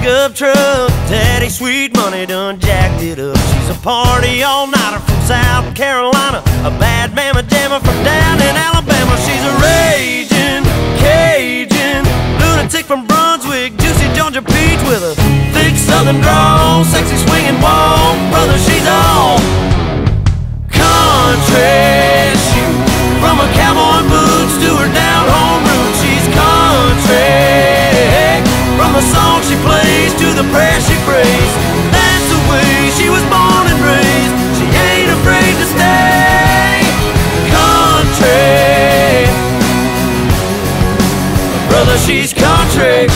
pickup truck. Daddy Sweet Money done jacked it up. She's a party all-nighter from South Carolina, a bad mama jammer from down in Alabama. She's a raging Cajun lunatic from Brunswick, juicy Georgia peach with a thick southern drawl, sexy swinging walk. Brother, she's all country. Shoot, from her cowboy boots to her down home roots, she's country. From the song she plays to the prayer she prays, that's the way she was born and raised. She ain't afraid to stay country. Brother, she's country.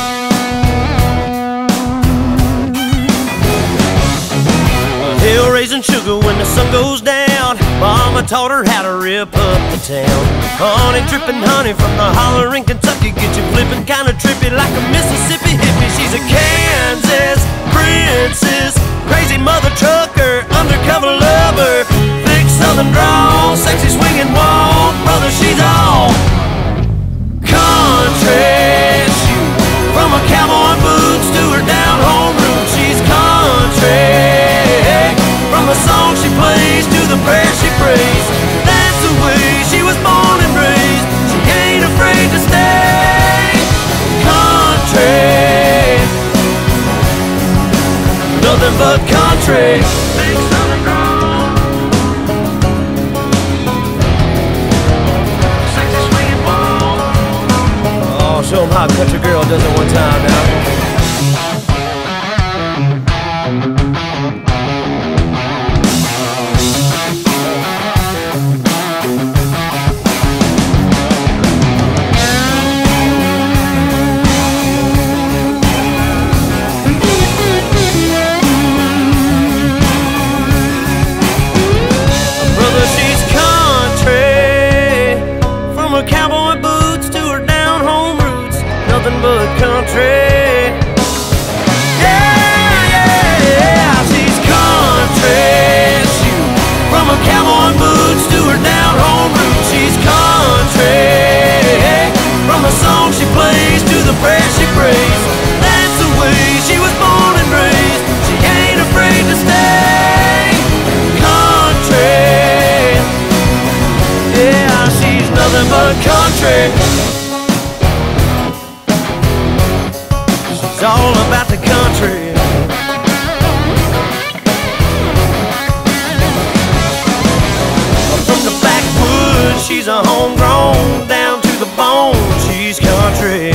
Hill raising sugar when the sun goes down. Mama taught her how to rip up the town. Honey dripping honey from the holler in Kentucky, get you flipping kinda trippy like a Mississippi hippie. She's a Kansas princess, crazy mother trucker, undercover lover, thick southern drawl, sexy swinging walk. Brother, she's all country. Shoot, from her cowboy boots to her down home roots, she's country. From the song she plays to the prayer she prays, that's the way she was born and raised. She ain't afraid to stay country. Nothing but country. Big southern drawl, sexy swinging ball. Oh, show 'em how a country girl does it one time now. Cowboy boots to her down home roots, nothing but country. Yeah, yeah, yeah, she's country. Shoot, from her cowboy boots to her down home roots, she's country. From the song she plays to the prayer she prays, that's the way she was born and raised. She ain't afraid to stay country. Yeah, she's nothing but country. She's all about the country. From the backwoods, she's a homegrown, down to the bone, she's country.